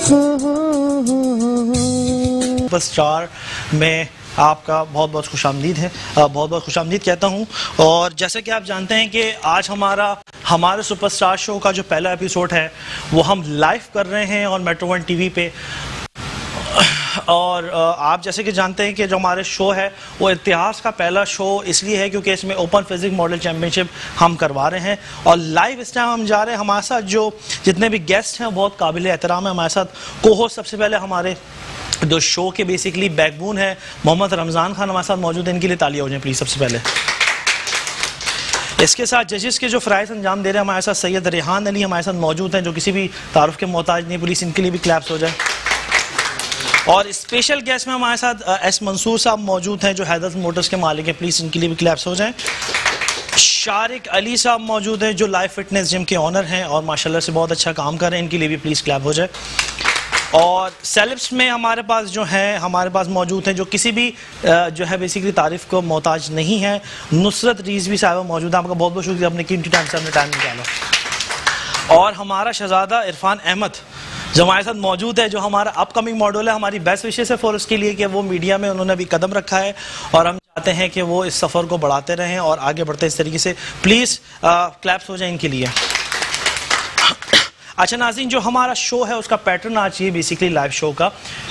Superstar में आपका बहुत बहुत खुशामदीद है, बहुत बहुत खुशामदीद कहता हूँ। और जैसे कि आप जानते हैं कि आज हमारे सुपरस्टार शो का जो पहला एपिसोड है वो हम लाइव कर रहे हैं और मेट्रो वन टीवी पे। और आप जैसे कि जानते हैं कि जो हमारे शो है वो इतिहास का पहला शो इसलिए है क्योंकि इसमें ओपन फिजिक्स मॉडल चैम्पियनशिप हम करवा रहे हैं और लाइव इस टाइम हम जा रहे हैं। हमारे साथ जो जितने भी गेस्ट हैं बहुत काबिल एहतराम है। हमारे साथ को-होस्ट सबसे पहले हमारे जो शो के बेसिकली बैकबोन है मोहम्मद रमज़ान खान हमारे साथ मौजूद है। इनके लिए तालियां हो जाए प्लीज़ सबसे पहले। इसके साथ जजेस के जो फ़राइज़ अंजाम दे रहे हैं हमारे साथ सैयद रेहान अली हमारे साथ मौजूद हैं जो किसी भी तारुफ के मोहताज नहीं। पुलिस इनके लिए भी क्लैप्स हो जाए। और स्पेशल गेस्ट में हमारे साथ एस मंसूर साहब मौजूद हैं जो हैदर मोटर्स के मालिक हैं। प्लीज़ इनके लिए भी क्लैप्स हो जाएं। शारिक अली साहब मौजूद हैं जो लाइफ फिटनेस जिम के ऑनर हैं और माशाल्लाह से बहुत अच्छा काम कर रहे हैं। इनके लिए भी प्लीज़ क्लैप हो जाए। और सेलेब्स में हमारे पास जो हैं हमारे पास मौजूद हैं जो किसी भी जो है बेसिकली तारीफ़ को मोहताज नहीं है। नुसरत रिजवी साहब मौजूद है। आपका बहुत बहुत शुक्रिया अपने कीमती टाइम से अपने टाइम निकाला। और हमारा शहजादा इरफान अहमद जो हमारे साथ मौजूद है जो हमारा अपकमिंग मॉडल है। हमारी बेस्ट विशेस है फॉर उसके लिए कि वो मीडिया में उन्होंने अभी कदम रखा है और हम चाहते हैं कि वो इस सफ़र को बढ़ाते रहें और आगे बढ़ते इस तरीके से। प्लीज़ क्लैप्स हो जाए इनके लिए। अच्छा नाज़रीन, जो हमारा शो है उसका पैटर्न आज ये बेसिकली लाइव शो का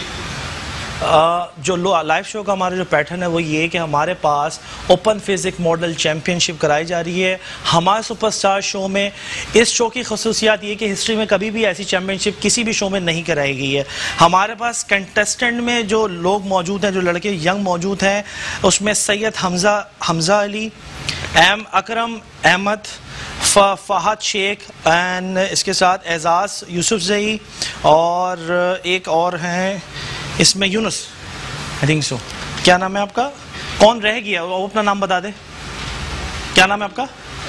जो लाइव शो का हमारा जो पैटर्न है वो ये कि हमारे पास ओपन फिजिक मॉडल चैम्पियनशिप कराई जा रही है हमारे सुपरस्टार शो में। इस शो की खसूसियात ये कि हिस्ट्री में कभी भी ऐसी चैम्पियनशिप किसी भी शो में नहीं कराई गई है। हमारे पास कंटेस्टेंट में जो लोग मौजूद हैं जो लड़के यंग मौजूद हैं उसमें सैयद हमजा अली, एम अकरम अहमद, फहद शेख एंड इसके साथ एजाज यूसुफ जई और एक और हैं इसमें यूनुस आई थिंक सो। क्या नाम है आपका? कौन रह गया वो अपना नाम बता दे। क्या नाम है आपका?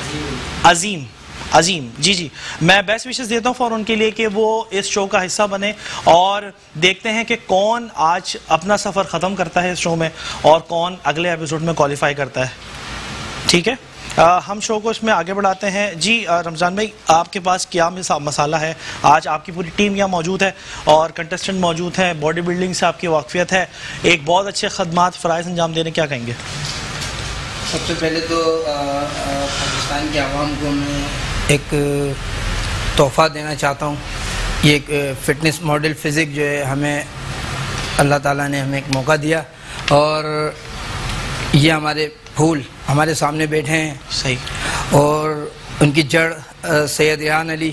अजीम जी। मैं बेस्ट विशेस देता हूँ फॉर उनके लिए कि वो इस शो का हिस्सा बने और देखते हैं कि कौन आज अपना सफ़र ख़त्म करता है इस शो में और कौन अगले एपिसोड में क्वालिफाई करता है। ठीक है, हम शो को इसमें आगे बढ़ाते हैं। जी रमज़ान भाई, आपके पास क्या मसाला है? आज आपकी पूरी टीम यहाँ मौजूद है और कंटेस्टेंट मौजूद हैं। बॉडी बिल्डिंग से आपकी वाकफियत है, एक बहुत अच्छे खदमात फ़राइज़ अंजाम देने, क्या कहेंगे? सबसे पहले तो पाकिस्तान की आवाम को मैं एक तोहफ़ा देना चाहता हूँ। ये एक फ़िटनेस मॉडल फिज़िक जो है हमें अल्लाह ताला ने हमें एक मौका दिया और ये हमारे फूल हमारे सामने बैठे हैं। सही। और उनकी जड़ सैयद रेहान अली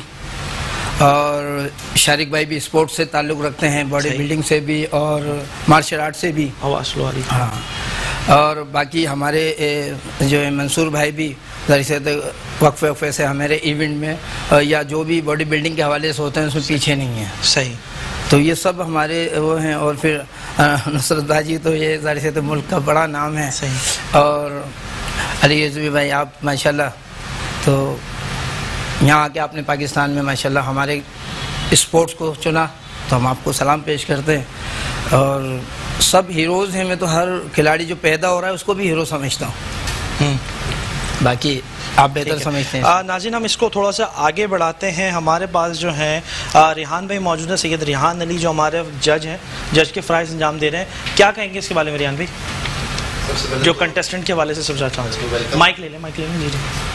और शारिक भाई भी स्पोर्ट्स से ताल्लुक़ रखते हैं, बॉडी बिल्डिंग से भी और मार्शल आर्ट से भी। हाँ, और बाकी हमारे जो है मंसूर भाई भी से वक्फे से हमारे इवेंट में या जो भी बॉडी बिल्डिंग के हवाले से होते हैं उसमें पीछे नहीं है। सही। तो ये सब हमारे वो हैं। और फिर नुसरत बाजी तो ये ज़ाहिर से तो मुल्क का बड़ा नाम है। सही। और अली यज़वी भाई आप माशाल्लाह तो यहाँ आके आपने पाकिस्तान में माशाल्लाह हमारे स्पोर्ट्स को चुना तो हम आपको सलाम पेश करते हैं। और सब हीरोज़ हैं। मैं तो हर खिलाड़ी जो पैदा हो रहा है उसको भी हीरो समझता हूँ। बाकी आप बेहतर समझते हैं। नाज़रीन, हम इसको थोड़ा सा आगे बढ़ाते हैं। हमारे पास जो हैं रेहान भाई मौजूद हैं, सैयद रेहान अली जो हमारे जज हैं, जज के फ़राइज़ अंजाम दे रहे हैं। क्या कहेंगे इसके बारे में रेहान भाई? जो कंटेस्टेंट के वाले से सबसे अच्छा माइक ले लें जी।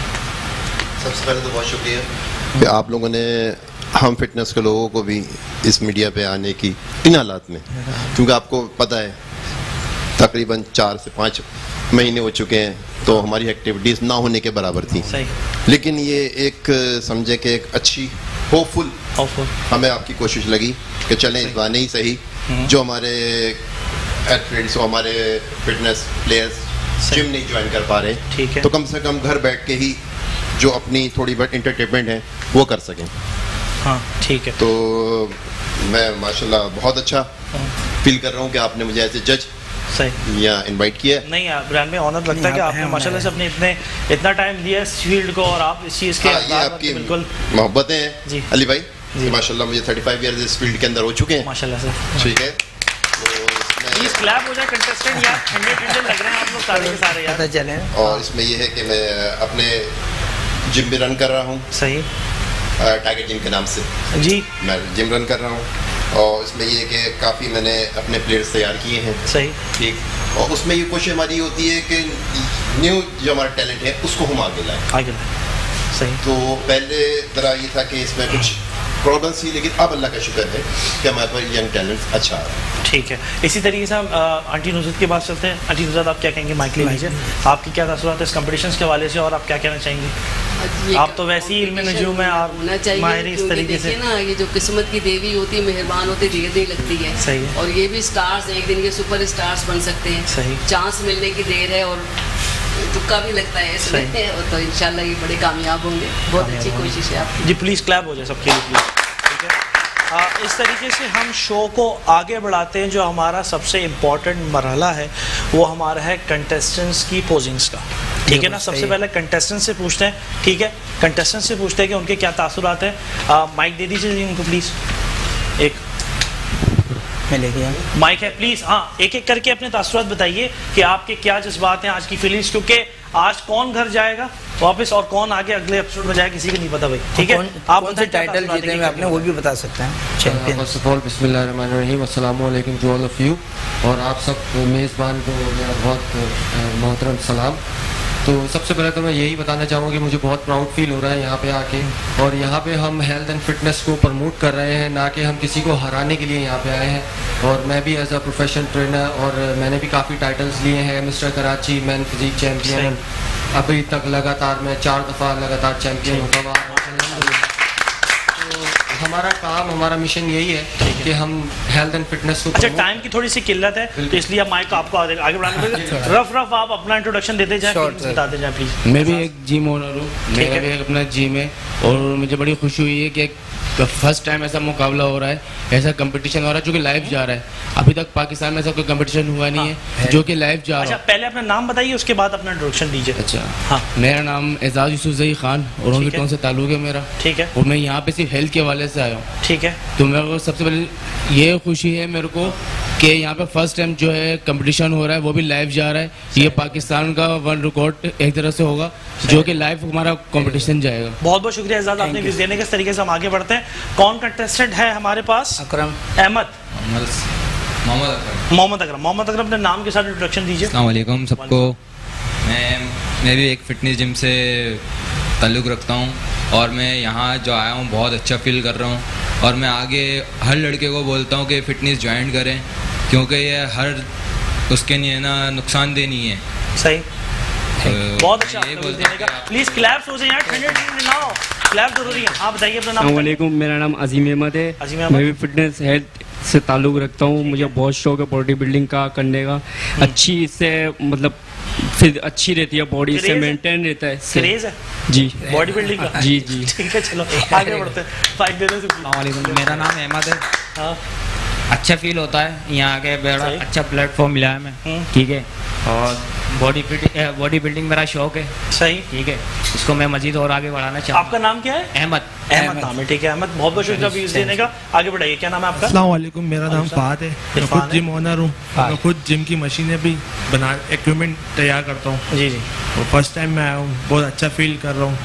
सबसे पहले तो बहुत शुक्रिया कि आप लोगों ने हम फिटनेस के लोगों को भी इस मीडिया पे आने की इन हालात में, क्योंकि आपको पता है तकरीबन 4 से 5 महीने हो चुके हैं तो हमारी एक्टिविटीज़ ना होने के बराबर थी। सही। लेकिन ये एक समझे कि एक अच्छी होपफुल हमें आपकी कोशिश लगी कि चलें इस बार नहीं सही जो हमारे एथलीट्स हो, हमारे फिटनेस प्लेयर्स जिम नहीं ज्वाइन कर पा रहे, ठीक है, तो कम से कम घर बैठ के ही जो अपनी थोड़ी बहुत इंटरटेनमेंट है वो कर सकें। हाँ ठीक है। तो मैं माशाल्लाह बहुत अच्छा फील कर रहा हूँ कि आपने मुझे ऐसे जज सही यहाँ इनवाइट किया। नहीं ब्रांड में ऑनर लगता है कि आपने माशाल्लाह से अपने इतना टाइम दिया इस फील्ड को और आप इस चीज़ के आपकी बिल्कुल मोहब्बतें हैं जी अली भाई जी। माशाल्लाह मुझे 35 ईयर्स इस फील्ड के अंदर हो चुके हैं माशाल्लाह से। ठीक है, प्लीज क्लैप हो जाए कंटेस्टेंट यार, ठंडे लग रहे हैं आप लोग सारे के सारे यार। चले। और इसमें ये है कि मैं अपने जिम भी रन कर रहा हूँ। सही। टाइगर जिम के नाम से जी मैं जिम रन कर रहा हूँ और इसमें ये कि काफ़ी मैंने अपने प्लेयर्स तैयार किए हैं। सही। ठीक, और उसमें ये कोशिश हमारी होती है कि न्यू जो हमारा टैलेंट है उसको हम आगे लाएं। सही। तो पहले तरह ये था कि इसमें कुछ प्रॉब्लम्स थी, लेकिन अब अल्लाह का शुक्र है कि हमारे पास यंग टैलेंट अच्छा आ रहा है। ठीक है, इसी तरीके से हम आंटी नुसरत के पास चलते हैं। आंटी नुसरत, आप क्या कहेंगे? माइक ले लीजिए। आपकी क्या तासुरात है इस कंपटीशन के हवाले से और आप क्या कहना चाहेंगी? आप तो वैसे ही इल्म नजूम है, आप माहिर इस तरीके से ना, ये जो किस्मत की देवी होती है, मेहरबान होती, धीरे धीरे लगती है। सही है। और ये भी स्टार्स एक दिन के सुपर स्टार्स बन सकते हैं। सही। चांस मिलने की देर है और तुक्का भी लगता है इसमें, और तो इंशाल्लाह ये बड़े कामयाब होंगे। बहुत अच्छी कोशिश है आपकी। जी प्लीज़ क्लैप हो जाए सबके लिए प्लीज़। ठीक है, इस तरीके से हम शो को आगे बढ़ाते हैं। जो हमारा सबसे इम्पोर्टेंट मरहला है वो हमारा है कंटेस्टेंट्स की पोजिंग्स का। ठीक है ना, सबसे पहले कंटेस्टेंट से पूछते हैं। ठीक है, कंटेस्टेंट से पूछते हैं कि उनके क्या तासुरात हैं। माइक दे दीजिए उनको प्लीज़। एक मैं लेके आया माइक है प्लीज़। हाँ, एक एक करके अपने तासुरात बताइए कि आपके क्या जज्बात हैं आज की फीलिंग्स, क्योंकि आज कौन घर जाएगा वापस और कौन आगे अगले एपिसोड में जाएगा किसी को नहीं पता भाई। ठीक है, आप कौन से टाइटल जीते हैं आपने वो भी बता सकते हैं। चैंपियन। फर्स्ट ऑफ ऑल बिस्मिल्लाहिर्रहमानिर्रहीम, अस्सलाम वालेकुम टू ऑल ऑफ यू, और आप सब मेज़बान को मेरा बहुत मोहतरम सलाम। तो सबसे पहले तो मैं यही बताना चाहूँगा कि मुझे बहुत प्राउड फील हो रहा है यहाँ पे आके, और यहाँ पे हम हेल्थ एंड फिटनेस को प्रमोट कर रहे हैं, ना कि हम किसी को हराने के लिए यहाँ पे आए हैं। और मैं भी एज अ प्रोफेशनल ट्रेनर, और मैंने भी काफ़ी टाइटल्स लिए हैं, mister Karachi man physique champion, अभी तक लगातार मैं 4 दफ़ा लगातार चैम्पियन होता हुआ। हमारा काम, हमारा मिशन यही है कि हम हेल्थ एंड फिटनेस को। अच्छा, टाइम की थोड़ी सी किल्लत है तो इसलिए आप माइक आपको आगे बढ़ाना पड़ेगा। रफ आप अपना इंट्रोडक्शन देते जाएं, बताते जाएं प्लीज। मैं भी एक जिम ओनर हूँ, मेरा भी एक अपना जिम है, और मुझे बड़ी खुशी हुई है कि फर्स्ट टाइम ऐसा मुकाबला हो रहा है, ऐसा कंपटीशन हो रहा है जो कि लाइव जा रहा है। अभी तक पाकिस्तान में ऐसा कोई कंपटीशन हुआ नहीं है जो कि लाइव जा रहा है। अच्छा, पहले अपना नाम बताइए, उसके बाद अपना इंट्रोडक्शन दीजिए। अच्छा, हाँ, मेरा नाम एजाज यूसुफजई खान और उनकी टाउन से ताल्लुक है मेरा। ठीक है, और मैं यहाँ पे सिर्फ हेल्थ के हवाले से आया हूँ। ठीक है, तो मेरे को सबसे पहले ये खुशी है मेरे को कि यहाँ पे फर्स्ट टाइम जो है कंपटीशन हो रहा है वो भी लाइव जा रहा है। ये पाकिस्तान का वर्ल्ड रिकॉर्ड एक तरह से होगा जो कि लाइव हमारा कंपटीशन जाएगा। बहुत बहुत शुक्रिया एजाज आपने विज़ देने के। इस तरीके से हम आगे बढ़ते हैं। कौन कंटेस्टेंट है हमारे पास? अकरम अहमद, मोहम्मद अकरम। मोहम्मद अकरम अपने नाम के साथ इंट्रोडक्शन दीजिए। अस्सलाम वालेकुम सबको। मैं भी एक फ़िटनेस जिम से ताल्लुक़ रखता हूँ, और मैं यहाँ जो आया हूँ बहुत अच्छा फील कर रहा हूँ, और मैं आगे हर लड़के को बोलता हूँ कि फ़िटनेस ज्वाइन करें, क्योंकि ये हर उसके लिए ना नुकसानदेह नहीं है। सही, बहुत अच्छा देने का। प्लीज क्लैप्स हो जाए यार, ठंडे ठंडे ना हो, क्लैप जरूरी है। आप बताइए अपना नाम। अस्सलाम वालेकुम, मेरा नाम अजीम अहमद है। अजीम अहमद, मैं भी फिटनेस हेल्थ से ताल्लुक़ रखता हूँ। मुझे बहुत शौक है बॉडी बिल्डिंग का करने का। अच्छी इससे मतलब फिर अच्छी रहती है बॉडी, इससे मेंटेन रहता है। क्रेज है जी बॉडी बिल्डिंग का। जी जी, ठीक है, चलो आगे बढ़ते हैं। फाइट देने से। अस्सलाम वालेकुम, मेरा नाम अहमद है। हाँ, अच्छा फील होता है यहाँ आके, बड़ा अच्छा प्लेटफॉर्म मिला है हमें। ठीक है, और बॉडी बिल्डिंग मेरा शौक है। सही, ठीक है, इसको मैं मजीद और आगे बढ़ाना चाहूँ। आपका नाम क्या है? अहमद। अहमद नाम है, ठीक है अहमद, बहुत बहुत शुक्रिया व्यूज देने का। आगे बढ़ाइए, क्या नाम है आपका? अस्सलाम वालेकुम, मेरा नाम फहद है। मैं खुद जिम ओनर हूँ, मैं खुद जिम की मशीनें भी बना इक्विपमेंट तैयार करता हूँ। जी जी, और फर्स्ट टाइम मैं आया हूँ, बहुत अच्छा फील कर रहा हूँ।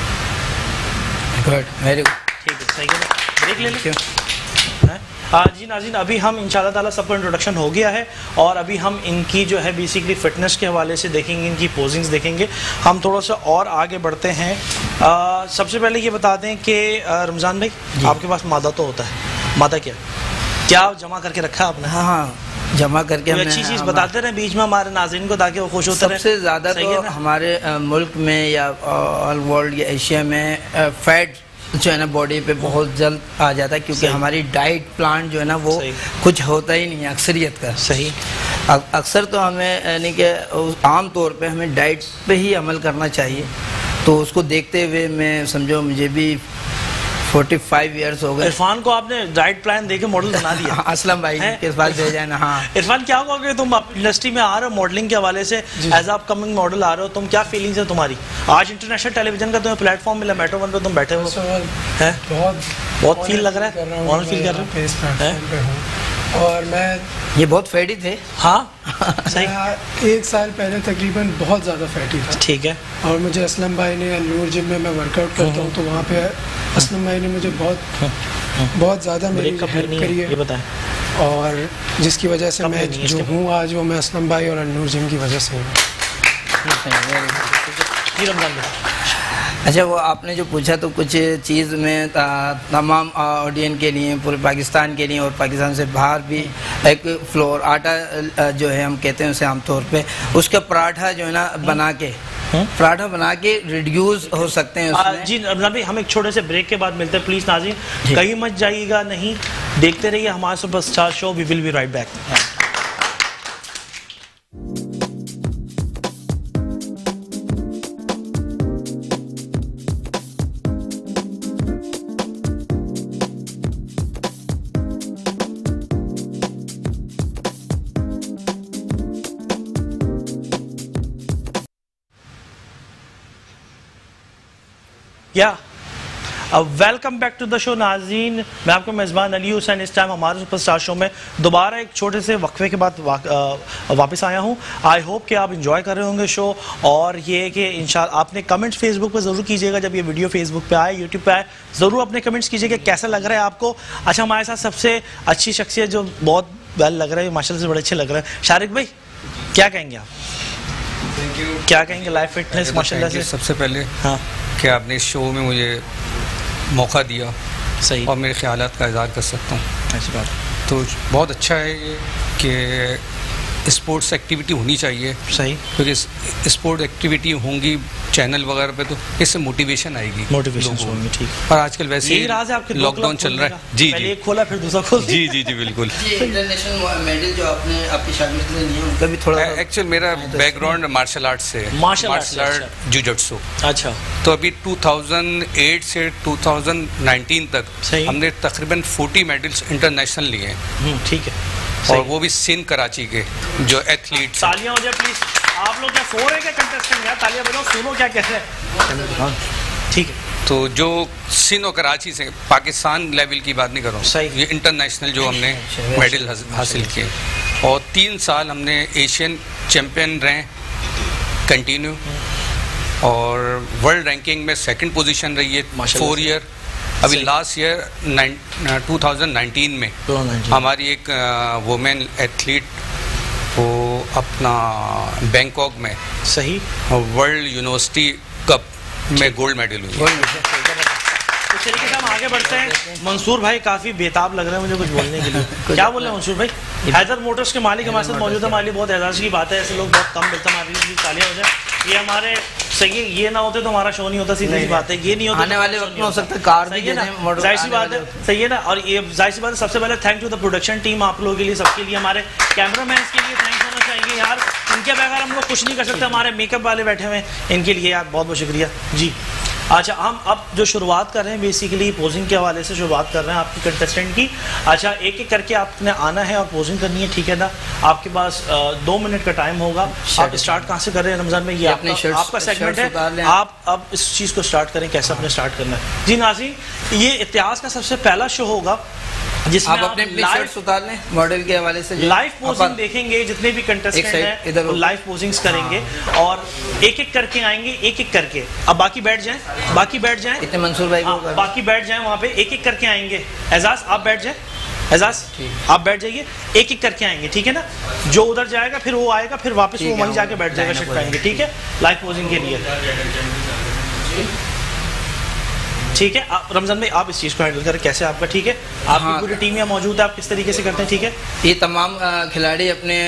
Good, very good. ठीक है, सही है। ब्रेक ले लीजिए। जी नाज़रीन, अभी हम इंशाल्लाह ताला सबका इंट्रोडक्शन हो गया है, और अभी हम इनकी जो है बेसिकली फिटनेस के हवाले से देखेंगे, इनकी पोजिंग्स देखेंगे। हम थोड़ा सा और आगे बढ़ते हैं। सबसे पहले ये बता दें कि रमज़ान भाई, आपके पास मादा तो होता है, मादा क्या जमा करके रखा है आपने? हाँ, जमा करके हमने अच्छी चीज़ बताते रहे बीच में हमारे नाज़रीन को, ताकि वो खुश होते रहे। सबसे ज़्यादा तो हमारे मुल्क में या ऑल वर्ल्ड या एशिया में फैट जो है ना बॉडी पे बहुत जल्द आ जाता है, क्योंकि हमारी डाइट प्लान जो है ना वो कुछ होता ही नहीं है अक्सरियत का। सही, अक्सर तो हमें यानी कि आम तौर पे हमें डाइट पे ही अमल करना चाहिए। तो उसको देखते हुए मैं समझो मुझे भी 45 इयर्स हो गए। इरफान को आपने डाइट प्लान देके मॉडल बना दिया। असलम भाई के पास भेजा है ना। हाँ इरफान, क्या होगा कि तुम इंडस्ट्री में आ रहे हो मॉडलिंग के हवाले से, एज अपकमिंग मॉडल आ रहे हो, तुम क्या फीलिंग्स है तुम्हारी? आज इंटरनेशनल टेलीविजन का तुम्हें प्लेटफॉर्म मिला, मेट्रो वन पे तुम बैठे हो, बहुत फील लग रहा है, ऑनर फील कर रहे हो। और मैं ये बहुत फैटी थे। हाँ सही, 1 साल पहले तकरीबन बहुत ज़्यादा फैटी था। ठीक है, और मुझे असलम भाई ने, नूर जिम में मैं वर्कआउट करता हूँ, तो वहाँ पे असलम भाई ने मुझे बहुत बहुत ज़्यादा मेरी ब्रेक कब हेल्प करनी करी है ये है, बताएं। और जिसकी वजह से कब मैं करनी है जो इसके हूँ आज, वो मैं असलम भाई और अन्नूर जिम की वजह से हूँ। जी रमजान भाई। अच्छा, वो आपने जो पूछा तो कुछ चीज़ में तमाम ऑडियंस के लिए, पूरे पाकिस्तान के लिए और पाकिस्तान से बाहर भी एक फ्लोर आटा जो है हम कहते हैं उसे आमतौर पे, उसका पराठा जो है ना बना के पराठा बना के रिड्यूस हो सकते हैं उसमें। जी रमजान भाई, हम एक छोटे से ब्रेक के बाद मिलते हैं। प्लीज़ नाज़रीन कहीं मत जाइएगा, नहीं देखते रहिए हमारे superstar show. We will be right back. Yeah welcome back to the show नाज़रीन, मैं आपका मेज़बान अली हुसैन। इस टाइम हमारे सुपरस्टार शो में दोबारा एक छोटे से वक्फे के बाद वापस आया हूँ। आई होप कि आप इंजॉय कर रहे होंगे शो, और ये कि इंशाल्लाह आपने कमेंट्स फेसबुक पे ज़रूर कीजिएगा। जब ये वीडियो फेसबुक पे आए, यूट्यूब पे आए, ज़रूर अपने कमेंट्स कीजिएगा कैसा लग रहा है आपको। अच्छा, हमारे साथ सबसे अच्छी शख्सियत जो बहुत वेल लग रहा है, माशाल्लाह से बड़े अच्छे लग रहे हैं, शारिक भाई क्या कहेंगे आप? क्या कहेंगे लाइफ फिटनेस माशाल्लाह से? सबसे पहले हाँ कि आपने इस शो में मुझे मौका दिया, सही, और मेरे ख्यालात का इज़हार कर सकता हूँ। ऐसी बात तो बहुत अच्छा है ये कि स्पोर्ट्स एक्टिविटी होनी चाहिए। सही, क्योंकि स्पोर्ट एक्टिविटी होंगी चैनल वगैरह पे तो इससे मोटिवेशन आएगी, मोटिवेशन होगी। ठीक, और आजकल वैसे यही राज है आपके लॉकडाउन चल रहा है। जी पहले जी, एक खोला फिर दूसरा खोल। जी जी जी बिल्कुल। इंटरनेशनल मेडल जो आपने आपकी शागिर्द ने लिए उनका भी थोड़ा एक्चुअल मेरा बैकग्राउंड मार्शल आर्ट से है, मार्शल आर्ट जुजुत्सु। अच्छा, तो अभी 2008 से 2019 तक हमने तकरीबन 40 मेडल्स इंटरनेशनल लिए हैं। ठीक है, और वो भी सिंध कराची के जो एथलीट्स। तालियां हो जाए प्लीज। आप लोग क्या सो रहे हैं क्या कंटेस्टेंट? यार तालियां बजाओ, सुनो क्या कहते हैं। ठीक है, तो जो सिंध और कराची से, पाकिस्तान लेवल की बात नहीं कर रहा हूँ, ये इंटरनेशनल जो हमने मेडल हासिल किए, और 3 साल हमने एशियन चैम्पियन रहे कंटिन्यू, और वर्ल्ड रैंकिंग में 2nd पोजीशन रही है 4 ईयर। अभी लास्ट ईयर 2019 में हमारी एक वुमेन एथलीट वो अपना बैंकॉक में सही वर्ल्ड यूनिवर्सिटी कप में गोल्ड मेडल हुई। इस तरीके से हम आगे बढ़ते हैं। मंसूर भाई काफी बेताब लग रहे हैं मुझे कुछ बोलने के लिए। क्या बोल रहे हैं मंसूर भाई? हैदर मोटर्स के मालिक हमारे साथ मौजूद है। हमारे लिए बहुत एजाज की बात है, ऐसे लोग बहुत कम मिलते हैं। हमारे लिए तालियां हो जाए। ये हमारे सही, ये ना होते तो हमारा शो नहीं होता, सीधी सी बात है। ये नहीं होता, आने वाले वक्त में हो सकता है कार भी, जाहिर सी बात है, सही है ना। और ये जाहिर सी बात है, सबसे पहले thank to the production team, आप लोगों के लिए, सबके लिए, हमारे कैमरामैन के लिए थैंक्स होना चाहिए यार। इनके बगैर हम लोग कुछ नहीं कर सकते। हमारे मेकअप वाले बैठे हुए हैं, इनके लिए यार बहुत बहुत शुक्रिया जी। अच्छा, हम अब जो शुरुआत कर रहे हैं बेसिकली पोजिंग के हवाले से शुरुआत कर रहे हैं आपकी कंटेस्टेंट की। अच्छा, एक एक करके आपने आना है और पोजिंग करनी है, ठीक है ना। आपके पास 2 मिनट का टाइम होगा। आप स्टार्ट कहाँ से कर रहे हैं रमजान में? ये आपका सेगमेंट है, आप अब इस चीज़ को स्टार्ट करें। कैसे आपने स्टार्ट करना है? जी नाज़रीन, ये इतिहास का सबसे पहला शो होगा जिसमें आप अपने लाइव उतार लें मॉडल के हवाले से, लाइव पोजिंग देखेंगे। जितने भी कंटेस्टेंट हैं वो लाइव पोजिंग्स करेंगे, और एक एक करके आएंगे, एक एक करके। अब बाकी बैठ जाएं, बाकी बैठ जाएं, इतने मंसूर भाई को बाकी बैठ जाएं वहाँ पे, एक एक करके आएंगे। एजाज आप बैठ जाएं, एजाज आप बैठ जाइए, एक एक करके आएंगे, ठीक है ना। जो उधर जाएगा फिर वो आएगा, फिर वापस वो वहीं जाके बैठ जाएगा, शिफ्ट आएंगे, ठीक है, लाइव पोजिंग के लिए, ठीक है। आप रमजान भाई आप इस चीज़ को हैंडल करें, कैसे आपका, ठीक है। आपकी पूरी टीम यहाँ मौजूद है, आप किस तरीके से करते हैं, ठीक है। ये तमाम खिलाड़ी अपने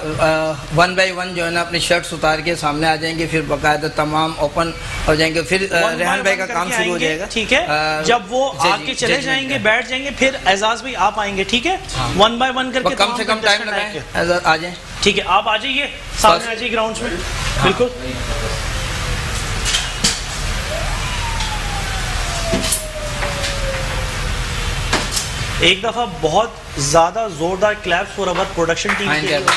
1 बाय 1 जो है ना अपनी शर्ट्स उतार के सामने आ जाएंगे, फिर बाकायदा तमाम ओपन हो जाएंगे, फिर रेहान भाई का काम शुरू हो जाएगा, ठीक है। जब वो आके चले जाएंगे, बैठ जाएंगे, फिर एजाज भाई आप आएंगे, ठीक है। 1 बाय 1 करके कम से कम टाइम लगाएं, आ जाए, ठीक है। आप आ जाइए, सामने आ जाइए ग्राउंड में, बिल्कुल। एक दफा बहुत ज्यादा जोरदार claps for our production team के लिए। आ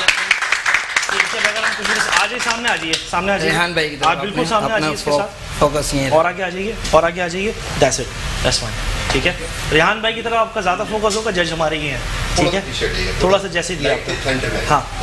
जाइए, सामने आ जाइए, सामने आ जाइए रेहान भाई की तरफ, आप बिल्कुल सामने आ जाइए, इसके साथ फोकस नहीं है, और आगे आ जाइए, और आगे आ जाइए, दैट्स इट, दैट्स फाइन, ठीक है। रेहान भाई की तरफ आपका ज्यादा फोकस होगा, जज हमारे ही हैं, ठीक है। थोड़ा सा जैसे दिया आपको, हाँ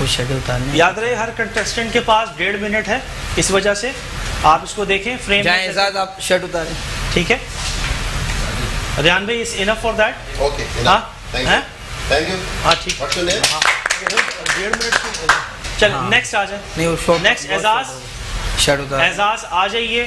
खुद शेड्यूल उतारने। याद रहे हर कंटेस्टेंट के पास 1.5 मिनट है, इस वजह से आप इसको देखें फ्रेम जाएं एजाज आप शर्ट उतारें। ठीक है रियान भाई, is enough for that? Okay, thank you. हाँ ठीक है, 1.5 मिनट। चल नेक्स्ट आ जाए। नहीं वो शॉर्ट। नेक्स्ट एजाज, शर्ट उतार। एजाज आ जाइए।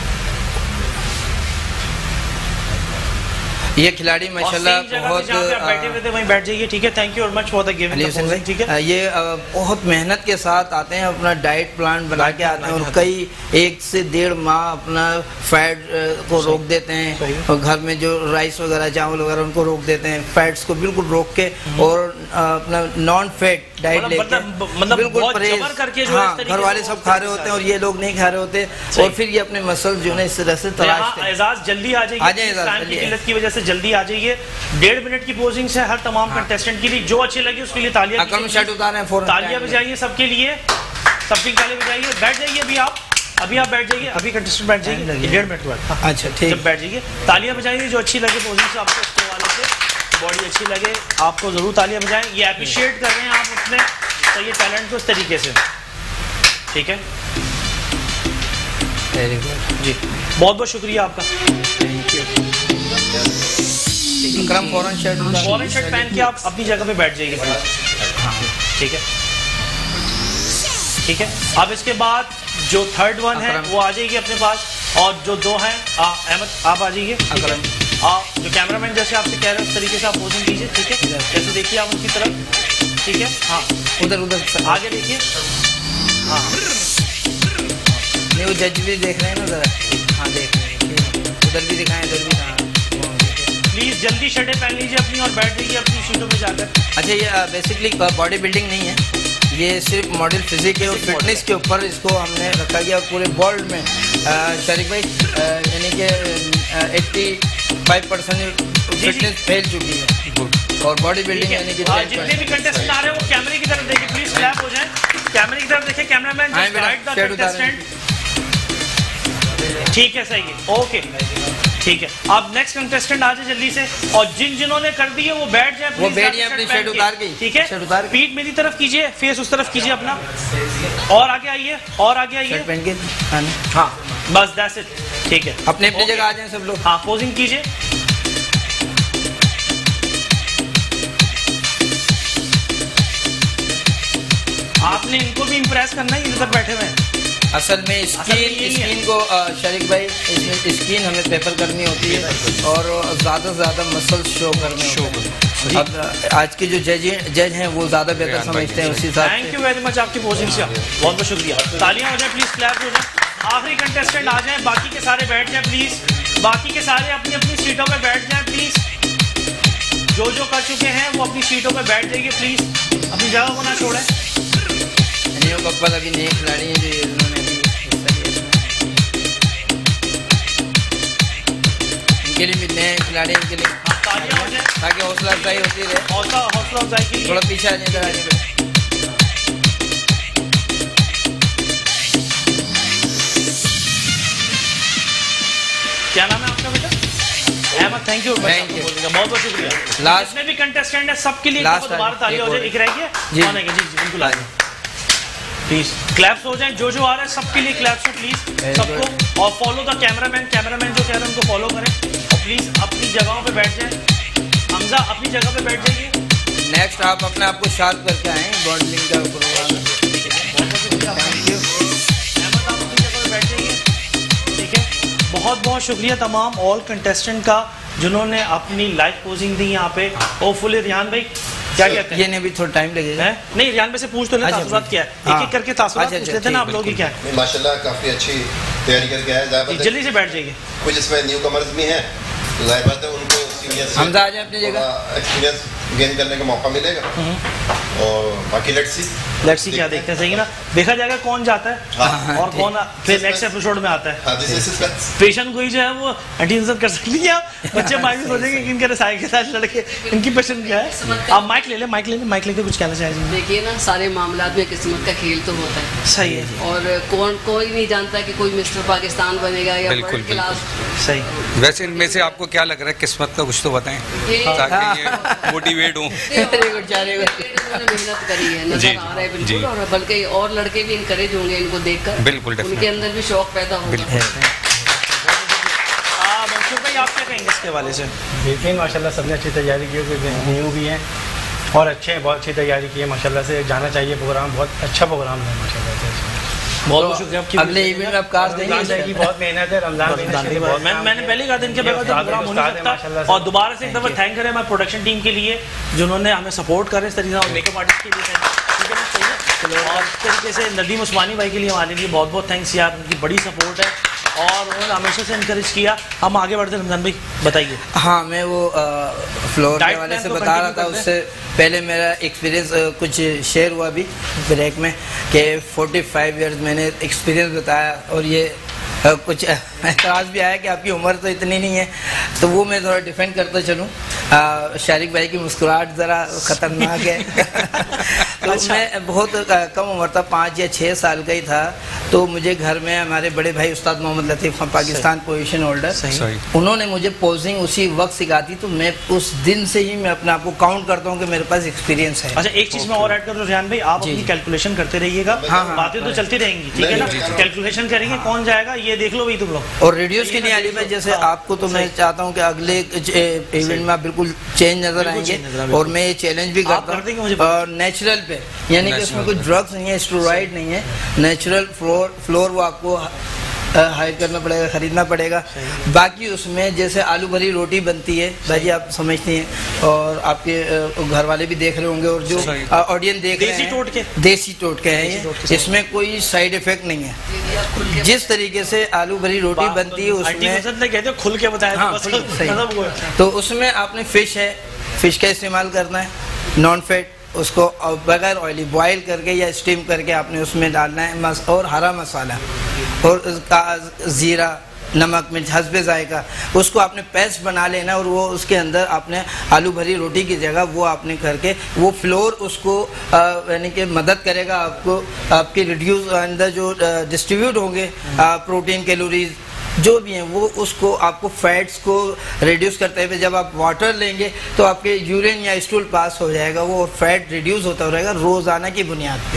ये खिलाड़ी माशाल्लाह बहुत बैठे हुए थे वहीं बैठ जाइए। ठीक है, thank you very much for the giving. ठीक है, ये बहुत मेहनत के साथ आते हैं, अपना डाइट प्लान बना के आते हैं और कई 1 से 1.5 माह अपना फैट को रोक देते हैं और घर में जो राइस वगैरह चावल वगैरह उनको रोक देते हैं, फैट्स को बिल्कुल रोक के और अपना नॉन फैट डाइट लेके बिल्कुल परहेज करके। हाँ, घर वाले सब खा रहे होते हैं और ये लोग नहीं खा रहे होते और फिर ये अपने मसल जो है इस तरह से तलाशते हैं। एजाज जल्दी आ जाइए, टाइम की किल्लत की वजह से जल्दी आ जाइए। 1.5 मिनट की पोजिंग से हर तमाम कंटेस्टेंट के लिए जो अच्छे लगे उसके लिए तालियां तालियां बजाइए, सबके लिए सबकी तालियां बजाइए। बैठ जाइए अभी आप बैठ जाइए, अभी कंटेस्टेंट बैठ जाइए 1.5 मिनट बाद। अच्छा ठीक, जब बैठ जाइए तालियां बजाइए, जो अच्छी लगे पोजिंग से आपको, उसके वाले से बॉडी अच्छी लगे आपको जरूर तालियां बजाएं। ये अप्रिशिएट कर रहे हैं आप अपने सही टैलेंट को इस तरीके से। ठीक है, वेरी गुड जी, बहुत बहुत शुक्रिया आपका। फौरन शर्ट पहन के आप अपनी जगह पे बैठ जाइए। ठीक है, ठीक है। अब इसके बाद जो थर्ड वन है वो आ जाइए अपने पास, और जो 2 हैं अहमद आप आ जाइए। आप जो कैमरामैन जैसे आपसे कह रहे हैं उस तरीके से आप पोजिंग कीजिए। ठीक है, जैसे देखिए आप उनकी तरफ। ठीक है, हाँ उधर आगे देखिए। हाँ नहीं वो जज भी देख रहे हैं ना उधर। हाँ देख रहे हैं, उधर भी दिखाएं, इधर भी। प्लीज जल्दी शर्टें पहन लीजिए अपनी और बैठ जाइए अपनी सीटों पे जाकर। अच्छा, ये बेसिकली बॉडी बिल्डिंग नहीं है, ये सिर्फ मॉडल फिजिक है और फिटनेस के ऊपर इसको हमने रखा गया पूरे वर्ल्ड में। शरीक भाई यानी कि 85% फिटनेस फैल चुकी है और बॉडी बिल्डिंग यानी कि जितने भी कंटेस्टेंट आ रहे हैं वो कैमरे की तरफ देखिए, प्लीज क्लैप हो जाए। कैमरे की तरफ देखिए, cameraman just guide the contestant. ठीक है, सही है, ओके ठीक है। अब नेक्स्ट कंटेस्टेंट आ जाए जल्दी से, और जिन्होंने कर दी है वो बैठ जाए, वो बैठ जाए अपनी शर्ट उतार के। ठीक है, पीठ मेरी तरफ कीजिए, फेस उस तरफ कीजिए अपना, और आगे आइए, और आगे आइए। हाँ बस दैट्स इट। ठीक है, अपने अपनी जगह आ जाए सब लोग। हाँ पोजिंग कीजिए। आपने इनको भी इम्प्रेस करना है, इधर बैठे हुए हैं। असल में स्किन को शरीक भाई, इसमें स्किन हमें पेपर करनी होती है और ज़्यादा से ज़्यादा मसल शो करने होते हैं। अब आज के जो जज हैं वो ज़्यादा बेहतर समझते हैं उसी हिसाब से। थैंक यू वेरी मच आपकी पोजिंग से, बहुत बहुत शुक्रिया। तालियां हो जाए प्लीज, क्लैप हो जाए। आखिरी कंटेस्टेंट आ जाए, बाकी के सारे बैठ जाए प्लीज, बाकी के सारे अपनी अपनी सीटों पर बैठ जाए प्लीज। जो कर चुके हैं वो अपनी सीटों पर बैठ जाइए प्लीज, अपनी जगह को ना छोड़ें। कप्पल अभी नए खिलाड़ी हैं जो इन्होंने भी इनके लिए भी नए खिलाड़ी इनके लिए ताकि हौसला अफजाई होती रहे। हौसला अफजाई के लिए थोड़ा पीछे आ जाए, इधर आ जाए। क्या नाम है आपका बेटा? अहमद, थैंक यू बहुत बहुत शुक्रिया। जितने भी कंटेस्टेंट है सबके लिए दोबारा तालियां हो जाए। एक रहिए जी बिल्कुल आ जाए प्लीज, क्लैप्स हो जाए। जो आ रहा है सबके लिए क्लैप्स हो प्लीज सबको, और फॉलो द कैमरामैन जो कह रहे हैं उनको फॉलो करें और प्लीज अपनी जगहों पे बैठ जाएं। हमजा अपनी जगह पे बैठ जाइए। नेक्स्ट आप अपने आप को शार्प करके आए बॉडलिंग का प्रोग्राम। अहमद आप अपनी जगह पे बैठ जाइए। ठीक है, बहुत बहुत शुक्रिया तमाम ऑल कंटेस्टेंट का जिन्होंने अपनी लाइव पोजिंग दी यहाँ पे। होपफुली रियान भाई क्या कहते हैं? ये नहीं भी थोड़ा टाइम लगेगा। नहीं रियान भाई से पूछ तो ले तासुरात क्या है, एक-एक करके तासुरात पूछ लेते हैं ना आप लोग ही क्या है। माशाल्लाह काफी अच्छी तैयारी करके आए। जल्दी से बैठ जाइए। कुछ इसमें न्यू कमर्स भी हैं, तो जाहिर बात है उनको सीनियर से हमजा आ जाए अपनी जगह, एक्सपीरियंस गेन करने का मौका मिलेगा। और बाकी लेट्स सी क्या देखते हैं, सही ना, देखा जाएगा कौन जाता है और कौन फिर नेक्स्ट एपिसोड में आता है। पेशेंट कोई जो है वो एंटी कर सकती है, बच्चे माइक में सोचेंगे कि इनके साइड के साथ लड़के इनकी पेशेंट क्या है। आप माइक ले ले, माइक लेके कुछ कहना चाहिए। देखिए ना, सारे मामलात में किस्मत का खेल तो होता है। सही है, और कोई नहीं जानता कि कोई मिस्टर पाकिस्तान बनेगा या वर्ल्ड क्लास। सही। वैसे इनमें से आपको क्या लग रहा है, किस्मत का कुछ तो बताएं ताकि ये मोटिवेट मोटिवेट हूँ। मेहनत करी है, नजर आ रहा है बिल्कुल, और बल्कि और लड़के भी इनकरेज होंगे इनको देखकर, बिल्कुल उनके अंदर भी शौक पैदा होगा। मंसूर भाई, आप क्या कहेंगे इसके हवाले से? बेहतरीन, माशाल्लाह सबने अच्छी तैयारी की है, न्यू भी हैं और अच्छे हैं, बहुत अच्छी तैयारी की है माशाल्लाह से। जाना चाहिए प्रोग्राम, बहुत अच्छा प्रोग्राम है माशाल्लाह से। बहुत बहुत शुक्रिया आपकी। अगले इवेंट में आप कार देंगे की बहुत मेहनत है, रमजान मैंने पहले कहा था इनके बगैर तो प्रोग्राम हो नहीं सकता। और दोबारा से एक दफा थैंक करें हमारे प्रोडक्शन टीम के लिए जिन्होंने हमें सपोर्ट करे इस तरीके से, और मेकअप आर्टिस्ट के लिए ठीक है ना, चाहिए। और इस तरीके से नदीम उस्मानी भाई के लिए हमारे लिए बहुत बहुत थैंक्स यार, उनकी बड़ी सपोर्ट है और उन्होंने हमेशा से इनकरेज किया। हम आगे बढ़ते हैं, रमजान भाई बताइए। हाँ, मैं वो फ्लोर के वाले से बता रहा था, उससे पहले मेरा एक्सपीरियंस कुछ शेयर हुआ अभी ब्रेक में कि 45 इयर्स मैंने एक्सपीरियंस बताया, और ये कुछ एतराज़ भी आया कि आपकी उम्र तो इतनी नहीं है, तो वो मैं थोड़ा डिफेंड करता चलूँ। शारिक भाई की मुस्कुराहट ज़रा ख़तरनाक है तो अच्छा। मैं बहुत कम उम्र था, 5 या 6 साल का ही था, तो मुझे घर में हमारे बड़े भाई उस्ताद मोहम्मद लतीफ़, पाकिस्तान पोजीशन होल्डर, उन्होंने मुझे पोजिंग उसी वक्त सिखाती, तो मैं उस दिन से ही मैं अपने आप को काउंट करता हूँ कि मेरे पास एक्सपीरियंस है। अच्छा, एक चीज़ मैं और ऐड कर दूँ रियान भाई, आप अपनी कैलकुलेशन करते रहिएगा। बातें तो चलती रहेंगी, ठीक है ना, कैलकुलेशन करेंगे कौन जाएगा ये देख लो भाई तुम लोग। और रेडियोस के लिए अली भाई, जैसे आपको तो मैं चाहता हूँ कि अगले इवेंट में आप बिल्कुल चेंज नजर आएंगे, और मैं ये चैलेंज भी करता हूँ, और नेचुरल पे, यानी कि उसमें कोई ड्रग्स नहीं है, स्टेरॉइड नहीं है, नेचुरल फ्लोर वो आपको हायर करना पड़ेगा, खरीदना पड़ेगा। बाकी उसमें जैसे आलू भरी रोटी बनती है भाई, आप समझते हैं, और आपके घर वाले भी देख रहे होंगे, और जो ऑडियंस देख रहे हैं देसी टोटके हैं ये, इसमें कोई साइड इफेक्ट नहीं है। जिस तरीके से आलू भरी रोटी बनती है उसमें खुल के बताया। हाँ, सही। तो उसमें आपने फिश का इस्तेमाल करना है, नॉन फैट, उसको बगैर ऑयली बॉयल करके या स्टीम करके आपने उसमें डालना है, और हरा मसाला और ज़ीरा, नमक, मिर्च हस्बे जायका, उसको आपने पेस्ट बना लेना, और वो उसके अंदर आपने आलू भरी रोटी की जगह वो आपने करके वो फ्लोर उसको यानी कि मदद करेगा आपको, आपके रिड्यूस अंदर जो डिस्ट्रीब्यूट होंगे प्रोटीन, कैलोरीज जो भी हैं, वो उसको आपको फैट्स को रिड्यूस करते हुए जब आप वाटर लेंगे तो आपके यूरिन या स्टूल पास हो जाएगा, वो फैट रिड्यूस होता रहेगा रोजाना की बुनियाद पे।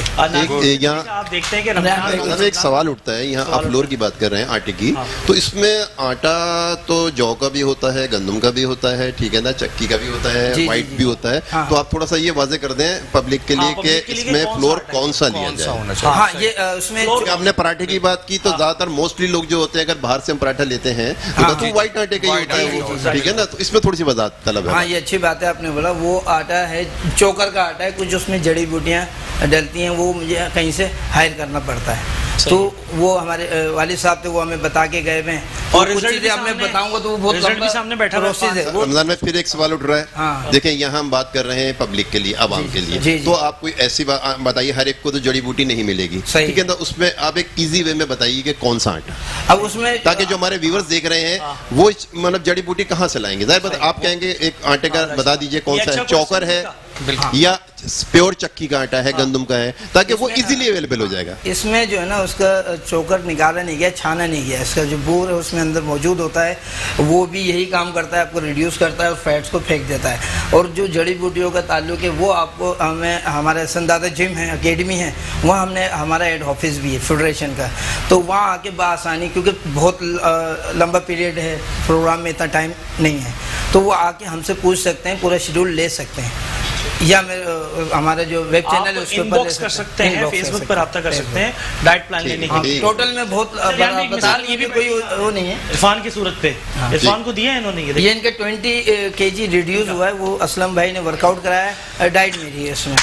आप देखते हैं कि एक सवाल उठता है, यहाँ आप फ्लोर की बात कर रहे हैं आटे की, तो इसमें आटा तो जौ का भी होता है, गंदम का भी होता है, ठीक है ना, चक्की का भी होता है, व्हाइट भी होता है, तो आप थोड़ा सा ये वाजे कर दें पब्लिक के लिए कि इसमें फ्लोर कौन सा लिया जाए। हाँ, ये उसमें आपने पराठे की बात की, तो ज्यादातर मोस्टली लोग जो होते हैं अगर बाहर से हम पराठा लेते हैं तो व्हाइट आटे का ही होता है वो, ठीक है ना, तो इसमें थोड़ी सी वजाहत तलब है। हाँ, ये अच्छी बात है आपने बोला, वो आटा है चोकर का आटा है, कुछ उसमें जड़ी बूटियाँ डलती हैं, वो मुझे कहीं से हायर करना पड़ता है, तो वो हमारे वालिद साहब थे, वो हमें बता के गए हैं, और कुछ चीजें आपने बताऊंगा तो वो बहुत लंबा सामने बैठा प्रोसेस है। रमजान में फिर एक सवाल उठ रहा है, देखें यहाँ हम बात कर रहे हैं पब्लिक के लिए, आवाम के लिए, तो आप कोई ऐसी बात बताइए, हर एक को तो जड़ी बूटी नहीं मिलेगी, ठीक है ना, उसमें आप एक इजी वे में बताइए कि कौन सा आटा, अब उसमें ताकि जो हमारे व्यूअर्स देख रहे हैं वो मतलब जड़ी बूटी कहाँ से लाएंगे। जाहिर बात आप कहेंगे एक आटे का बता दीजिए कौन सा है, चौकर है या प्योर चक्की का आटा है, गंदम का है, ताकि वो इजीली अवेलेबल हो जाएगा। इसमें जो है ना उसका चोकर निकाला नहीं गया, छाना नहीं गया, इसका जो बोर है उसमें अंदर मौजूद होता है, वो भी यही काम करता है, आपको रिड्यूस करता है और फैट्स को फेंक देता है। और जो जड़ी बूटियों का ताल्लुक है वो आपको हमें हमारे संदादा जिम है, अकेडमी है, वहाँ हमने हमारा हेड ऑफिस भी है फेडरेशन का, तो वहाँ आके बआसानी, क्योंकि बहुत लंबा पीरियड है, प्रोग्राम में इतना टाइम नहीं है, तो वो आके हमसे पूछ सकते हैं, पूरा शेड्यूल ले सकते हैं, या हमारा जो वेब चैनल है उसके ऊपर इनबॉक्स कर सकते हैं, फेसबुक पर रब्ता कर सकते हैं डाइट प्लान लेने के लिए। टोटल में बहुत बता, ये भी कोई वो नहीं है, इरफान की सूरत पे इरफान को दिया है इन्होंने, ये इनका 20 kg रिड्यूस हुआ है, वो असलम भाई ने वर्कआउट कराया है, डाइट मेरी है इसमें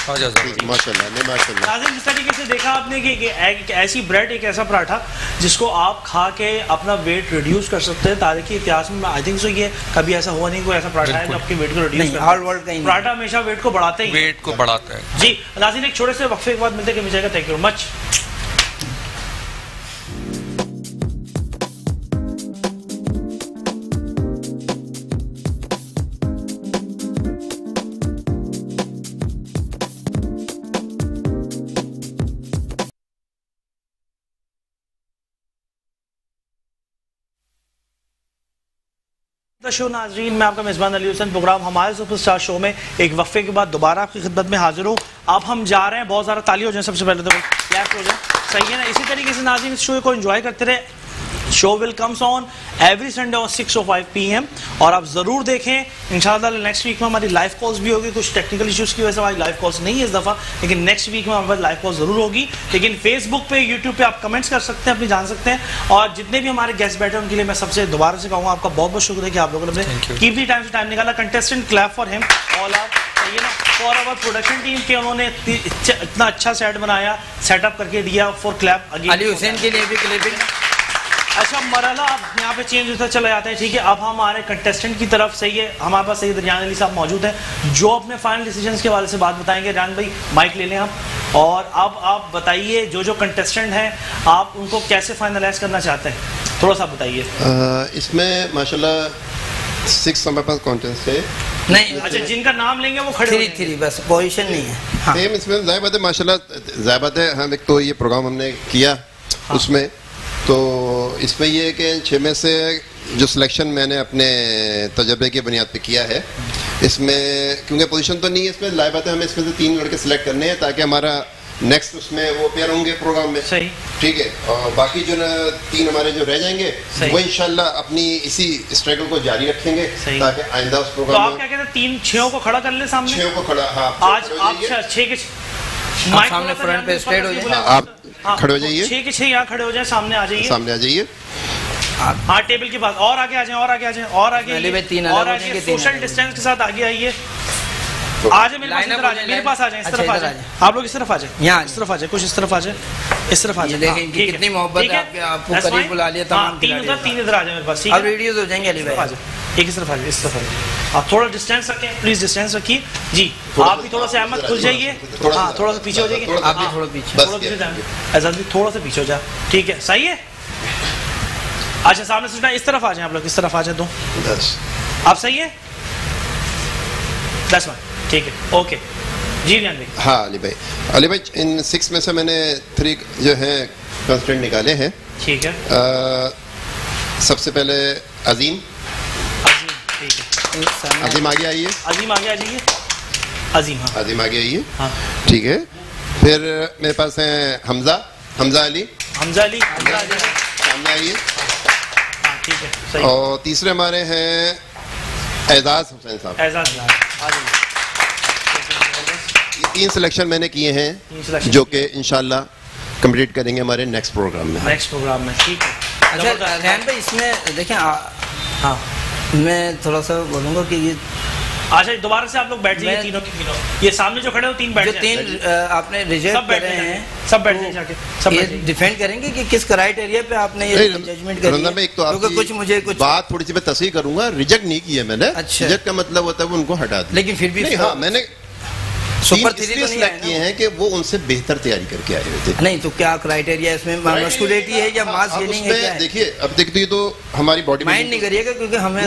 माशाल्लाह। जिस तरीके से देखा आपने कि एक ऐसी ब्रेड, एक ऐसा पराठा जिसको आप खा के अपना वेट रिड्यूस कर सकते हैं, तारीखी इतिहास में आई थिंक सो ये कभी ऐसा हुआ नहीं, कोई ऐसा पराठा है जो आपके वेट को रिड्यूस करता है, ऑल वर्ल्ड का ही पराठा हमेशा वेट को बढ़ाते ही, वेट को बढ़ाता है जी। नाज़रीन, एक छोटे से वक्फे के बाद मिलते हैं, मिल जाएगा। Thank you much. शो नाजरीन, मैं आपका मेज़बान अली हुसैन। प्रोग्राम हमारे सुपरस्टार शो में एक वक्फे के बाद दोबारा आपकी खिदमत में हाजिर हूँ। अब हम जा रहे हैं, बहुत ज़्यादा ताली हो जाए सबसे पहले तो क्लैप हो जाए, सही है ना। इसी तरीके से नाजरीन इस शो को एंजॉय करते रहे। Show will comes on every Sunday on 6:05 PM और आप ज़रूर देखें। इंशाल्लाह नेक्स्ट वीक में हमारी लाइव कॉल्स भी होगी। कुछ टेक्निकल इश्यूज़ की वजह से हमारी लाइव कॉल्स नहीं है इस दफ़ा, लेकिन नेक्स्ट वीक में हमारे लाइव कॉल ज़रूर होगी। लेकिन फेसबुक पे, यूट्यूब पे आप कमेंट्स कर सकते हैं, अपनी जान सकते हैं। और जितने भी हमारे गेस्ट बैठे हैं उनके लिए मैं सबसे दोबारा से कहूँगा आपका बहुत बहुत शुक्रिया कि आप लोगों ने कीमती टाइम से टाइम निकाला। Contestant clap for him all are, सही है ना। फॉर आवर प्रोडक्शन टीम के उन्होंने इतना अच्छा सेट बनाया, सेटअप करके दिया। फॉर क्लैप अली हुसैन के लिए भी क्लिपिंग। अच्छा मरहला अब यहाँ पे चेंज होता चले जाते हैं, ठीक है। अब हमारे कंटेस्टेंट की तरफ, सही है, हमारे पास सैयद रियान अली साहब मौजूद हैं जो अपने फाइनल डिसीजंस के हवाले से बात बताएंगे। रियान भाई माइक ले लें आप। और अब आप बताइए जो जो कंटेस्टेंट हैं आप उनको कैसे फाइनलाइज करना चाहते हैं, थोड़ा सा बताइए। इसमें माशाल्लाह 6 हमारे पास कॉन्टेस्ट है। नहीं, अच्छा जिनका नाम लेंगे वो खड़े 3 बस, पोजीशन नहीं है। हाँ। इसमें ज़ाहिर बात है माशाल्लाह, ज़ाहिर बात है हम एक तो ये प्रोग्राम हमने किया उसमें, तो इसमें ये है कि 6 में से जो सिलेक्शन मैंने अपने तजर्बे की बुनियाद पे किया है, इसमें क्योंकि पोजीशन तो नहीं है इसमें, लाइव बात है हमें इसमें से 3 लड़के सिलेक्ट करने हैं ताकि हमारा नेक्स्ट उसमें वो पेयर होंगे प्रोग्राम में, सही, ठीक है। और बाकी जो 3 हमारे जो रह जाएंगे वो इंशाल्लाह अपनी इसी स्ट्रगल को जारी रखेंगे ताकि आइंदा उस प्रोग्राम तो आप क्या कहते हैं 3-6 को खड़ा कर ले सामने, 6 को खड़ा, हाँ आज आप 6 के सामने फ्रंट पे स्ट्रेट हो जाए, आप खड़े हो जाइए, 6 के 6 यहाँ खड़े हो जाए, सामने आ जाइए, सामने आ जाइए। हाँ टेबल के पास, और आगे आ जाए, और आगे आ जाए, और आगे और आगे सोशल डिस्टेंस के साथ आगे आइए। आ जाए मेरे पास, इधर आ जाए, मेरे पास आ जाए, इस तरफ आ जाए, आप लोग इस तरफ आ जाए, यहाँ इस तरफ आ जाए, कुछ इस तरफ आ जाए, इस तरफ आ जाए। देखें कितनी मोहब्बत है, आपको करीब बुला लिया तमाम। 3 इधर आ जाए मेरे पास, ठीक है। अब वीडियोस हो जाएंगे अली भाई, एक इस तरफ आ जाए, इस तरफ आ जाए। आप थोड़ा डिस्टेंस रखें, प्लीज डिस्टेंस रखिए जी। आप भी थोड़ा सा अहमद खुल जाइए, हाँ थोड़ा सा पीछे हो जाइए, आप भी थोड़ा पीछे, आजाद भी थोड़ा सा पीछे हो जाए, ठीक है, सही है। अच्छा सामने से इस तरफ आ जाए, आप लोग इस तरफ आ जाए, तो आप सही है 10 ठीक है, ओके जी रियान भाई। हाँ अली भाई इन 6 में से मैंने 3 जो है कंस्टेंट निकाले हैं, ठीक है। सबसे पहले अजीम, ठीक है, अजीम आगे आइए, अजीम आगे आ जाइए, अजीम, हाँ अजीम आगे आइए, हाँ ठीक है। फिर मेरे पास है हमजा अली, सामने आइए, ठीक है, सही। और तीसरे हमारे हैं एजाज हुसैन साहब, ये 3 सिलेक्शन मैंने किए हैं जो कि इंशाल्लाह कंप्लीट करेंगे हमारे नेक्स्ट प्रोग्राम में, ठीक है। अच्छा रियान भाई इसमें देखें, हाँ मैं थोड़ा सा बोलूँगा कि ये अच्छा दोबारा से आप लोग बैठ जाइए, तीनों के तीनों, ये सामने जो खड़े हो 3 बैठ जाए, 3 आपने रिजेक्ट कर रहे हैं, सब बैठ जाए जाके, सब ये डिफेंड करेंगे कि किस क्राइटेरिया पे आपने ये जजमेंट करी है। एक तो आपकी कुछ बात थोड़ी सी मैं तस्वीर करूंगा, रिजेक्ट नहीं किया मैंने, अच्छा रिजेक्ट का मतलब होता है वो उनको हटा दे, लेकिन फिर भी हाँ मैंने सुपर 3 तो सिलेक्ट किए हैं कि वो उनसे बेहतर तैयारी करके आए हुए थे। नहीं तो क्या क्राइटेरिया इसमें, मस्कुलिटी है या मास गेनिंग है, क्या है? देखिए अब देखिए तो हमारी बॉडी माइंड नहीं करिएगा क्योंकि हमें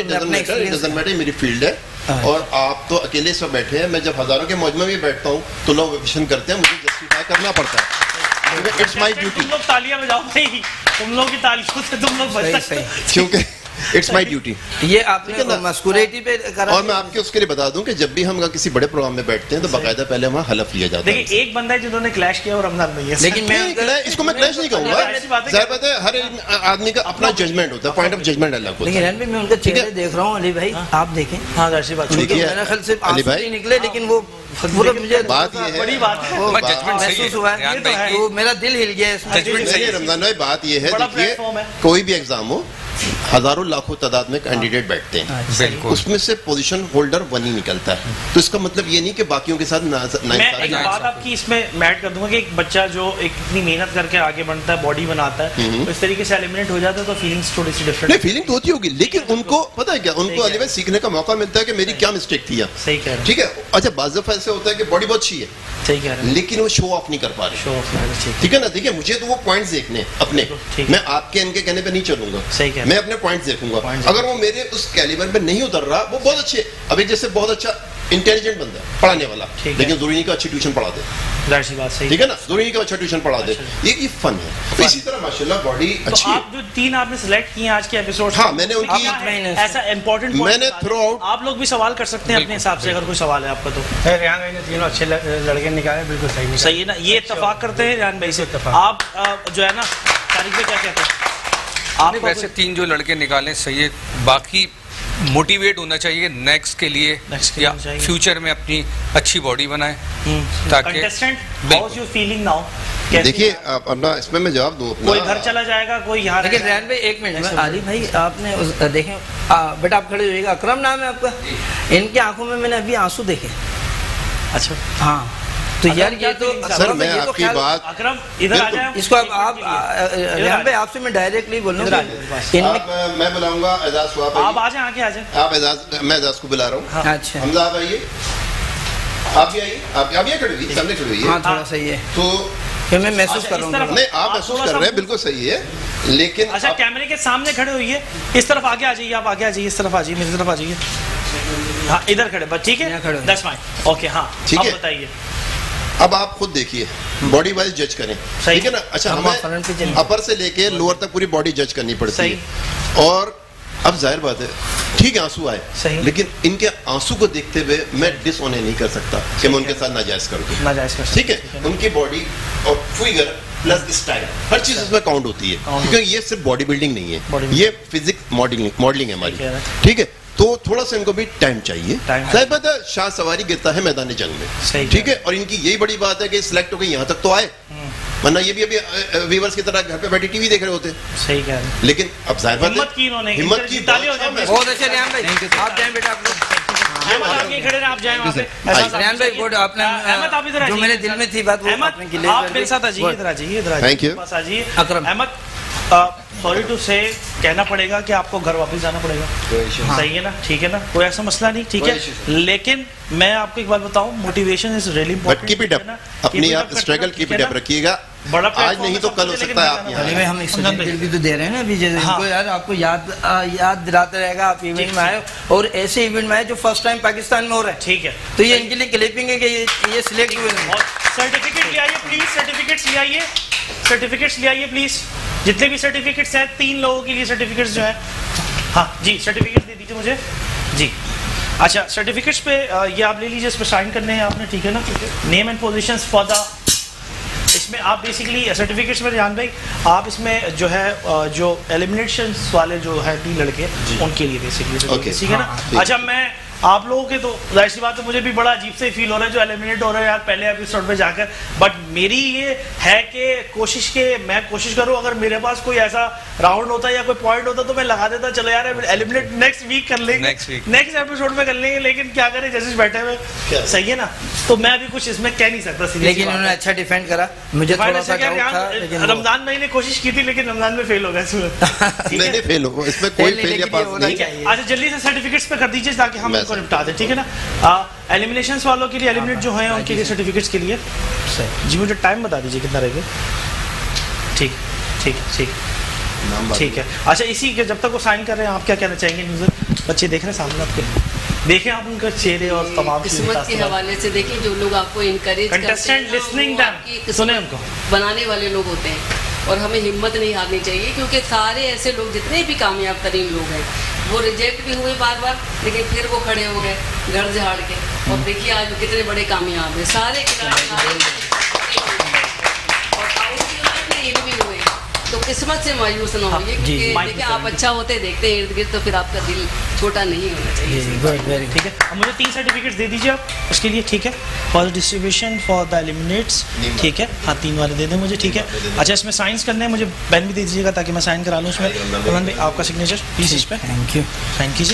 नहीं मेरी फील्ड है और आप तो अकेले सब बैठे हैं, मैं जब हजारों के मौजमे में बैठता हूँ तो लोग विशन करते हैं, मुझे जस्टिफाई करना पड़ता है, इट्स माय ड्यूटी। तुम लोग तालियां बजाओ भाई, तुम लोग की तालियों से तुम लोग बच सकते हो, क्योंकि इट्स माय ड्यूटी। ये आपने मस्कुलिटी पे करा, और मैं आपके उसके लिए बता दूं कि जब भी हम किसी बड़े प्रोग्राम में बैठते हैं तो बाकायदा पहले वहाँ हलफ लिया जाता है। देखिए एक बंदा है जिन्होंने क्लैश किया और रमजान नहीं है, लेकिन मैं इसको मैं क्लैश नहीं कहूँगा, ज़ाहिर बात है हर आदमी का अपना जजमेंट होता है, पॉइंट ऑफ जजमेंट अलग होता है। लेकिन मैं उनका चेहरे देख रहा हूँ अली भाई, आप देखें, हाँ ऐसी बात मेरे ख्याल से अली भाई निकले, लेकिन वो मुझे बात ये है, बड़ी बात है, वो महसूस हुआ है, वो मेरा दिल हिल गया है। रमजान भाई बात ये है, देखिए कोई भी एग्जाम हो हजारों लाखों तादाद में कैंडिडेट बैठते हैं, उसमें से पोजीशन होल्डर 1 ही निकलता है, तो इसका मतलब ये नहीं कि बाकियों के साथ मैं एक बात आपकी इसमें मैट कर दूंगा कि एक बच्चा जो इतनी मेहनत करके आगे बढ़ता है, बॉडी बनाता है, तो इस तरीके से एलिमिनेट हो जाता है तो फीलिंग्स थोड़ी सी डिफरेंट नहीं, फीलिंग तो होती होगी, लेकिन उनको पता है क्या, उनको अली भाई सीखने का मौका मिलता है कि मेरी क्या मिस्टेक थी, सही कह रहे हैं, ठीक है। अच्छा बाज़ दफ़ा ऐसे होता है कि बॉडी बहुत अच्छी है, सही कह रहे हैं, लेकिन वो शो ऑफ नहीं कर पा रहे, ठीक है ना। देखिए मुझे तो वो पॉइंट्स देखने अपने, मैं आपके इनके कहने पे नहीं चलूंगा, मैं अपने पॉइंट्स देखूंगा, अगर वो मेरे उस कैलिबर पे नहीं उतर रहा, वो बहुत अच्छे, अभी जैसे बहुत अच्छा इंटेलिजेंट बंदा है, पढ़ाने वाला, लेकिन जरूरी नहीं कि अच्छी ट्यूशन पढ़ा दे, बात सही, ठीक है ना, जरूरी नहीं कि अच्छा ट्यूशन पढ़ा दे, ये फन है। तो इसी तरह माशाल्लाह बॉडी अच्छी है। आप जो 3 आपने सिलेक्ट किए आज के एपिसोड, हाँ मैंने उनकी ऐसा इंपॉर्टेंट मैंने थ्रू आउट, आप लोग भी सवाल कर सकते हैं अपने हिसाब से, अगर कोई सवाल है आपका तो। रेहान भाई ने तीनों अच्छे लड़के निकाले, बिल्कुल सही निकाले। सही है ना, ये इत्तेफाक करते हैं रेहान भाई से। आप जो है ना तारिक भाई क्या कहते हैं? आपने वैसे 3 जो लड़के निकाले सही है, बाकी मोटिवेट होना चाहिए नेक्स्ट के लिए या फ्यूचर में अपनी अच्छी बॉडी बनाए ताकि फीलिंग नाउ। देखिए अपना इसमें मैं जवाब दूं, कोई घर चला जाएगा, कोई यहाँ। लेकिन रेहान भाई एक मिनट, आरिफ भाई आपने देखें, बेटा आप खड़े होइएगा, अकरम नाम है आपका, इनकी आंखों में मैंने अभी आंसू देखे। अच्छा हाँ, तो यार ये तो सर मैं आपकी बात, अकरम इधर आ जाए, इसको आप रेहान भाई आपसे मैं डायरेक्टली बोल रहा हूँ, मैं बुलाऊंगा एजाज को, आप आ जाए, आगे आ जाए आप एजाज, मैं एजाज को बुला रहा हूँ। अच्छा हमजा आप आइए, आप भी आइए, आप ये खड़ी हुई सामने खड़ी हुई है। हाँ थोड़ा सही है, तो मैं महसूस कर रहा हूँ। नहीं आप महसूस कर रहे हैं, बिल्कुल सही है, लेकिन अच्छा कैमरे के सामने खड़े हुई है, इस तरफ आगे आ जाइए, आप आगे आ जाइए, इस तरफ आ जाइए, मेरी तरफ आ जाइए। हाँ इधर खड़े बस, ठीक है, दैट्स फाइन, ओके। हाँ ठीक है, बताइए। अब आप खुद देखिए, बॉडी वाइज जज करें, ठीक है ना। अच्छा हमें अपर से लेके लोअर तक पूरी बॉडी जज करनी पड़ती है, और अब जाहिर बात है ठीक है आंसू आए, लेकिन इनके आंसू को देखते हुए मैं डिसऑनर नहीं कर सकता कि मैं उनके साथ नाजायज कर दूं, ठीक है। उनकी बॉडी और फिगर प्लस स्टाइल हर चीज उसमें काउंट होती है, क्योंकि ये सिर्फ बॉडी बिल्डिंग नहीं है, ये फिजिक्स मॉडलिंग है हमारी, ठीक है। तो थोड़ा सा इनको भी टाइम चाहिए, जाहिर बात है शाह सवारी गिरता है मैदान जंग में, ठीक है। और इनकी यही बड़ी बात है कि सिलेक्ट हो गई, यहाँ तक तो आए, वरना ये भी अभी व्यूअर्स की तरह घर पे बैठे टीवी देख रहे होते। सही कह रहे हैं, लेकिन अब जाहिर बात है हिम्मत की इन्होंने, हिम्मत की बहुत अच्छे रेहान भाई, आप जाएं बेटा, आप लोग आगे खड़े आप जाएं वहाँ पे। रेहान भाई गुड, आपने जो मेरे दिल में थी बात वो आपने क्लियर आप मेरे साथ आ जाइए, इधर आ जाइए, इधर आ जाइए, थैंक यू बस आ जाइए। अकरम अहमद सॉरी टू से कहना पड़ेगा कि आपको घर वापस जाना पड़ेगा, सही है ना, ठीक है ना, कोई ऐसा मसला नहीं, ठीक है। लेकिन मैं आपको एक बात बताऊं, motivation is really important, keep it up, अपनी आप स्ट्रगल कीप इट अप रखिएगा, आज नहीं तो कल हो सकता है आप यहाँ। हम भी तो दे रहे हैं ना अभी, जैसे इनको यार आपको याद दिलाता रहेगा, आप इवेंट में आए और ऐसे इवेंट में आए जो फर्स्ट टाइम पाकिस्तान में हो रहा है, ठीक है। तो ये इनके लिए क्लिपिंग है कि ये सिलेक्ट हुए। सर्टिफिकेट ले आइए प्लीज, सर्टिफिकेट्स ले आइए, सर्टिफिकेट्स ले आइए प्लीज, जितने भी सर्टिफिकेट्स हैं 3 लोगों के लिए सर्टिफिकेट्स जो है, हाँ जी सर्टिफिकेट्स दे दीजिए मुझे जी। अच्छा सर्टिफिकेट्स पे ये आप ले लीजिए, इस पर साइन करने हैं आपने, ठीक है ना, name and positions for the, इसमें आप बेसिकली सर्टिफिकेट्स में ध्यान दें, आप इसमें जो है जो एलिमिनेशन वाले जो है 3 लड़के उनके लिए बेसिकली, ठीक है ना। अच्छा मैं आप लोगों के तो जाहिर सी बात है, मुझे भी बड़ा अजीब से फील हो रहा है जो एलिमिनेट हो रहा है यार पहले एपिसोड में जाकर, बट मेरी ये है कि मैं कोशिश करूं, अगर मेरे पास कोई ऐसा राउंड होता या कोई पॉइंट होता तो मैं लगा देता, चलो यार एलिमिनेट नेक्स्ट वीक कर लेंगे, नेक्स्ट एपिसोड में कर लेंगे, लेकिन क्या करें जजेस बैठे हुए, सही है ना, तो मैं अभी कुछ इसमें कह नहीं सकता। लेकिन उन्होंने अच्छा डिफेंड करा, मुझे थोड़ा सा डाउट था, लेकिन रमजान में ही कोशिश की थी, लेकिन रमजान में फेल हो गया इसमें, फेल हो, इसमें कोई फेल या पास नहीं। अच्छा जल्दी से सर्टिफिकेट्स पे कर दीजिए ताकि हम को निपटा दें, ठीक है ना। एलिमिनेशंस वालों के लिए, एलिमिनेट जो हैं उनके लिए सर्टिफिकेट्स के लिए जी मुझे टाइम बता दीजिए कितना रहेगा, ठीक ठीक ठीक ठीक है। अच्छा इसी के जब तक वो साइन कर रहे हैं आप क्या कहना चाहेंगे, न्यूज़र बच्चे देख रहे हैं सामने आपके, देखें आप उनके चेहरे और तमाम किस्मत के हवाले से देखिए, जो लोग आपको इनकरेज करते हैं, लिसनिंग देम, सुने उनको, बनाने वाले लोग होते हैं, और हमें हिम्मत नहीं हारनी चाहिए, क्योंकि सारे ऐसे लोग जितने भी कामयाब तरीन लोग हैं वो रिजेक्ट भी हुए बार बार, लेकिन फिर वो खड़े हो गए घर झाड़ के, और देखिए आज कितने बड़े कामयाब हैं सारे खिलाड़ी, और आउट भी हुए इन भी हुए, तो किस्मत से मायूस ना होइए, क्योंकि देखिए आप अच्छा होते देखते हैं इर्द गिर्द, तो फिर आपका दिल छोटा नहीं होना चाहिए, ठीक है। अब मुझे 3 सर्टिफिकेट्स दे दीजिए आप उसके लिए, ठीक है, for distribution for the eliminates, ठीक है, हाँ 3 वाले दे दें मुझे, ठीक है। अच्छा इसमें साइंस करने हैं, मुझे पेन भी दे दीजिएगा ताकि मैं साइन करा लूँ उसमें, अमन भाई आपका सिग्नेचर प्लीज इस पर, थैंक यू, साइन कीजिए,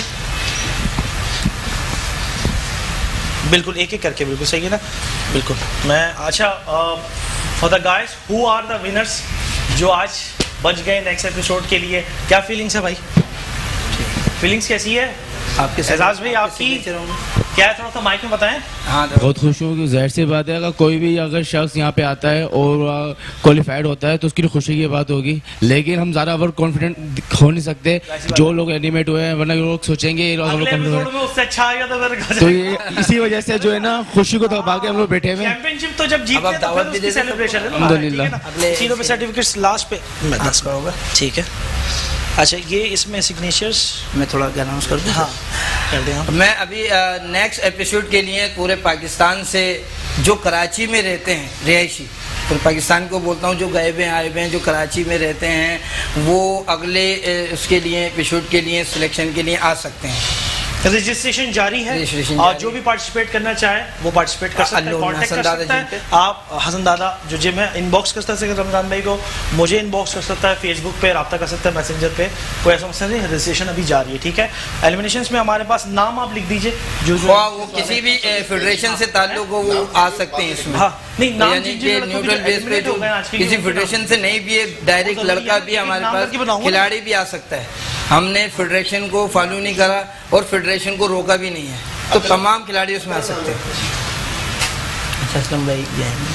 बिल्कुल एक एक करके, बिल्कुल सही है ना, बिल्कुल। मैं अच्छा for the guys who are the winners जो आज बच गए नेक्स्ट एपिसोड के लिए, क्या फीलिंग्स है भाई, फीलिंग्स कैसी है? आपके एजाज भाई आपकी क्या है, थोड़ा सा माइक में बताएं। हाँ बहुत खुश हूँ कि जाहिर सी बात है अगर कोई भी अगर शख्स यहाँ पे आता है और क्वालिफाइड होता है तो उसकी खुशी की बात होगी, लेकिन हम ज़्यादा ओवर कॉन्फिडेंट हो नहीं सकते जो लोग एनिमेट हुए हैं, वरना लोग सोचेंगे ये लोग तो ये इसी वजह से जो है ना खुशी को दबा के हम लोग बैठे हुए हैं। चैंपियनशिप तो जब जीतते हैं तो फिर उसकी सेलिब्रेशन है, अल्हम्दुलिल्लाह। तीनों पे सर्टिफिकेट्स लास्ट पे होगा, ठीक है। अच्छा ये इसमें सिग्नेचर्स मैं थोड़ा अनाउंस कर दूँ? हाँ कर दें। मैं अभी नेक्स्ट एपिसोड के लिए पूरे पाकिस्तान से जो कराची में रहते हैं रिहायशी, तो पाकिस्तान को बोलता हूँ, जो गए हुए आए हुए हैं, जो कराची में रहते हैं, वो अगले उसके लिए एपिसोड के लिए सिलेक्शन के लिए आ सकते हैं। रजिस्ट्रेशन जारी है और जो भी पार्टिसिपेट करना चाहे वो पार्टिसिपेट कर सकता है, कांटेक्ट कर सकता है। आप हसन दादा जो जिम है इनबॉक्स कर सकते हैं रमजान भाई को, मुझे इनबॉक्स कर सकता है, फेसबुक पे रब्ता कर सकता है, मैसेंजर पे, कोई ऐसा मसला नहीं। रजिस्ट्रेशन अभी जारी है, ठीक है। एलिमिनेशंस में हमारे पास नाम आप लिख दीजिए जो वो किसी भी फेडरेशन से ताल्लुक हो वो आ सकते हैं इसमें। हाँ नहीं नाम न्यूट्रल बेस पे जो किसी फेडरेशन से नहीं भी है, डायरेक्ट लड़का भी हमारे पास खिलाड़ी भी आ सकता है। हमने फेडरेशन को फॉलो नहीं करा और फेडरेशन को रोका भी नहीं है, तो तमाम खिलाड़ी उसमें आ सकते हैं। असलम भाई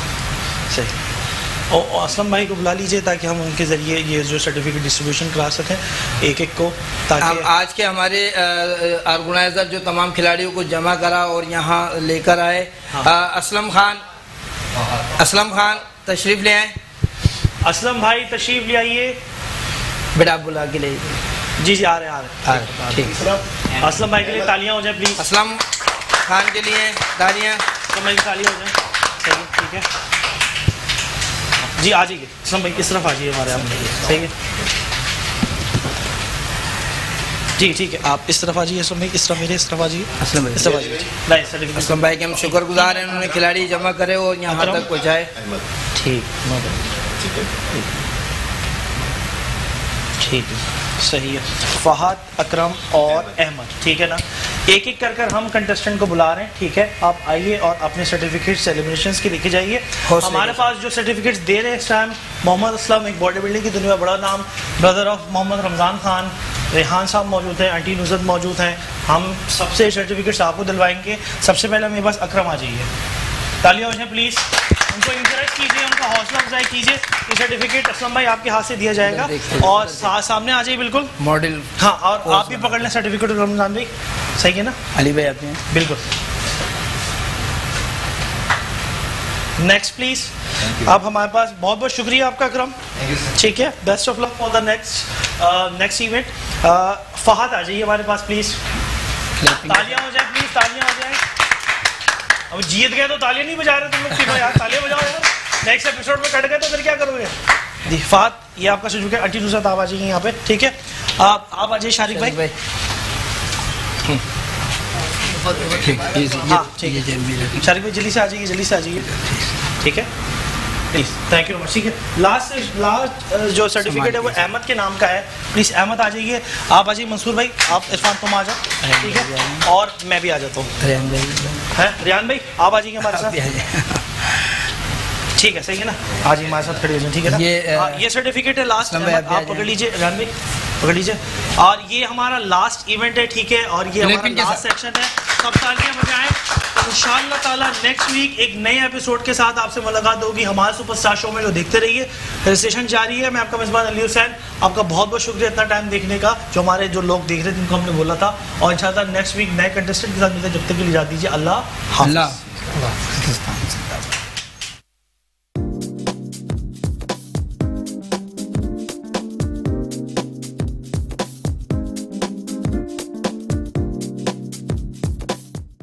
सही, और असलम भाई को बुला लीजिए ताकि हम उनके ज़रिए ये जो सर्टिफिकेट डिस्ट्रीब्यूशन करा सकें एक एक को, ताकि आज के हमारे ऑर्गेनाइजर जो तमाम खिलाड़ियों को जमा करा और यहाँ लेकर आए। असलम खान तशरीफ़ ले आए। असलम भाई तशरीफ़ ले आइए बेटा, आप बुला के ले। जी आ रहे हैं ठीक है। असलम भाई के लिए तालियां हो जाए प्लीज। असलम खान के लिए तालियां, असलम भाई की तालियां हो जाए, सही ठीक है जी। आ जाइए असलम भाई, इस तरफ आ जाइए हमारे सामने, सही है जी, ठीक है। आप इस तरफ आ जाइए असलम भाई, इस तरफ मेरे इस तरफ आ जाइए, असलम भाई इस तरफ आ जाइए। असलम भाई के हम शुक्रगुजार हैं, उन्होंने खिलाड़ी जमा करे और यहाँ तक पहुँचाए। ठीक है सही है। फहद, अकरम और अहमद, ठीक है ना। एक एक कर हम कंटेस्टेंट को बुला रहे हैं, ठीक है। आप आइए और अपने सर्टिफिकेट सेलिब्रेशंस के लेके जाइए। हमारे पास जो सर्टिफिकेट्स दे रहे हैं इस टाइम, मोहम्मद असलम एक बॉडी बिल्डिंग की दुनिया में बड़ा नाम, ब्रदर ऑफ मोहम्मद रमज़ान खान, रेहान साहब मौजूद हैं, आंटी नुसरत मौजूद हैं। हम सबसे सर्टिफिकेट्स आपको दिलवाएंगे। सबसे पहले मेरे पास अकरम आ जाइए, तालियां हो जाए प्लीज़, उनको इंकरेज कीजिए, उनका हौसला अफजाई कीजिए। ये सर्टिफिकेट असलम भाई आपके हाथ से दिया जाएगा और सामने आ जाइए बिल्कुल मॉडल। हाँ और आप भी पकड़ लें सर्टिफिकेट रमजान भाई, सही है ना अली भाई आपने बिल्कुल। Next please. आप हमारे पास बहुत बहुत शुक्रिया आपका अकरम, ठीक है। Best of luck for the next event. Fahad आ जाइए हमारे पास प्लीज, तालियां हो जाए प्लीज, तालियां हो जाए। अब जीत गए तो तालियां नहीं बजा रहे तुम लोग, ठीक यार तालियां बजाओ यार। नेक्स्ट एपिसोड में कट गए तो फिर क्या करोगे जी। फहद ये आपका सर्टिफिकेट, आंटी नुसरत आप आ जाइए यहाँ पे, ठीक है। आप आ जाइए शारिक भाई। हाँ ठीक है शारिक भाई जल्दी से आ जाइए, जल्दी से आ जाइए, ठीक है प्लीज, थैंक यू ठीक है। लास्ट जो सर्टिफिकेट है वो अहमद के नाम का है, प्लीज अहमद आ जाइए। आप आ जाइए मंसूर भाई, आप इरफान तुम आ जाओ, ठीक है। और मैं भी आ जाता हूँ, रियान भाई आप आ जाइए हमारे साथ, ठीक है सही है ना। आ जाइए हमारे साथ खड़े हो जाए, ठीक है ना। ये सर्टिफिकेट है लास्ट, आप पकड़ लीजिए रियान भाई, पकड़ लीजिए। और ये हमारा लास्ट इवेंट है, ठीक है, और ये हमारा लास्ट सेक्शन है। सब तालियां बजाएं। इंशाअल्लाह ताला नेक्स्ट वीक एक नए एपिसोड के साथ आपसे मुलाकात होगी हमारे सुपरस्टार शो में, जो देखते रहिए। रजिस्ट्रेशन जारी है। मैं आपका मेज़बान अली हुसैन, आपका बहुत बहुत शुक्रिया इतना टाइम देखने का, जो हमारे जो लोग देख रहे थे जिनको हमने बोला था। और इंशाअल्लाह नेक्स्ट वीक नए कंटेस्टेंट के साथ मिलते हैं, जब तक के लिए इजाज़त दीजिए। अल्लाह हाफ़िज़।